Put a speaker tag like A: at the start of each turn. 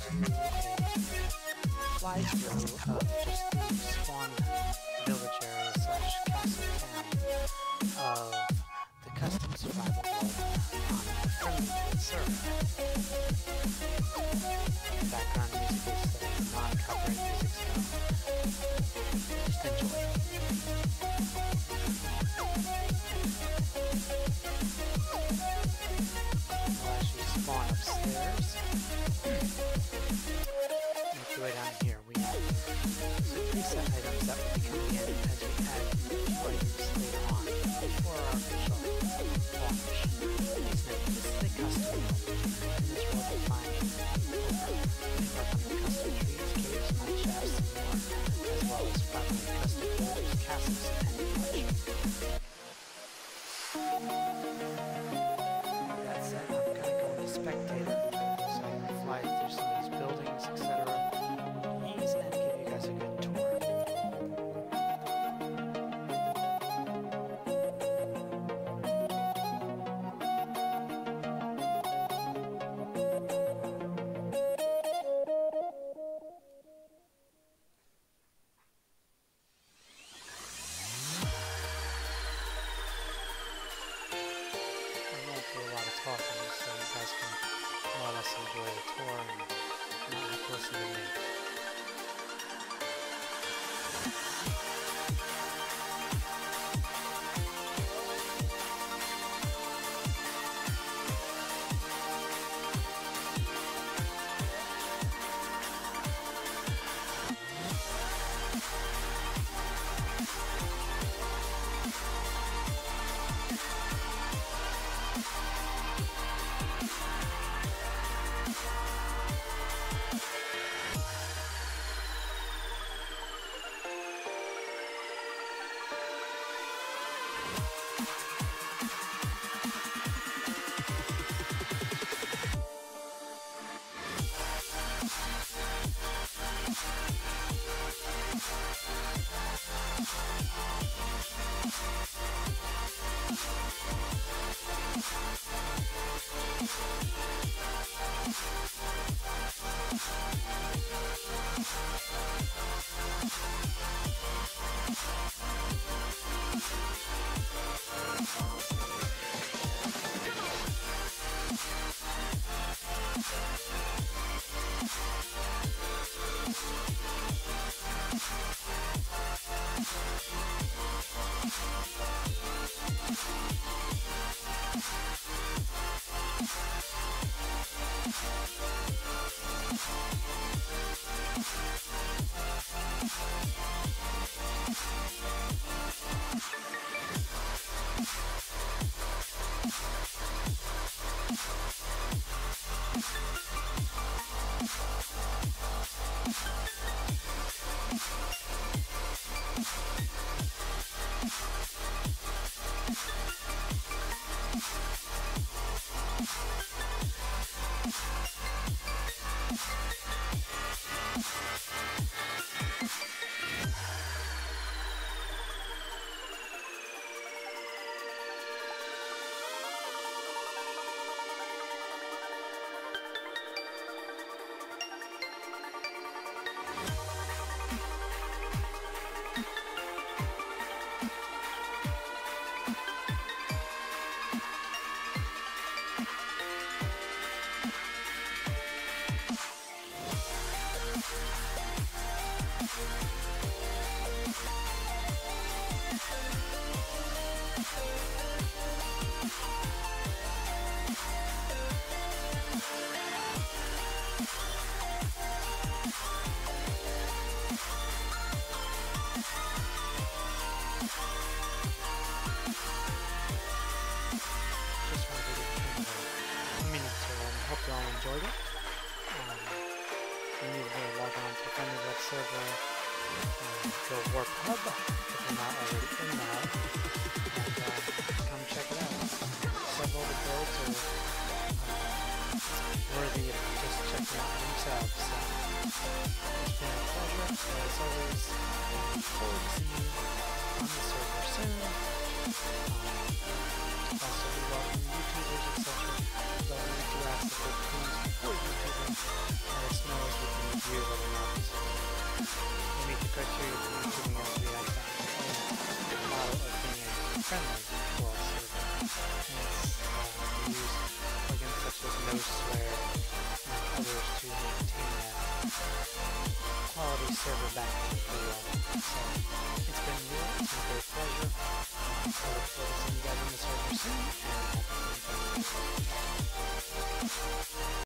A: a fly-through of just the spawn village area slash castle town of the custom survival world on the FriendlyWorldServer. Background music is non-copyright music, so just enjoy. We'll actually spawn upstairs. Make your way down here. We have some preset items that will be coming in as we add new items later on before our official launch. This is the custom world. In this world you'll find custom trees, caves, mine shafts, and more, as well as probably custom buildings, castles, and much. That said, I'm going to go into spectator so I can fly through some of these buildings, etc. Ease and give you guys a good tour. A lot of talking, so you guys can more or less enjoy the tour and not have to listen to me. Hope you all enjoyed it. You need to log on to FriendlyWorldServer, go Warp Hub if you're not already in the hub, and come check it out. Several of the builds are worthy of just checking out themselves. So it's been a pleasure. As always, look forward to seeing you on the server soon. Also, we welcome YouTubers, etc. Let us know friendly world server. And it's used plugins such as No Swear and others to maintain that quality server backup, if you will. So it's been real. It's been a great pleasure. I look forward to seeing you guys on the server soon, and have a great day.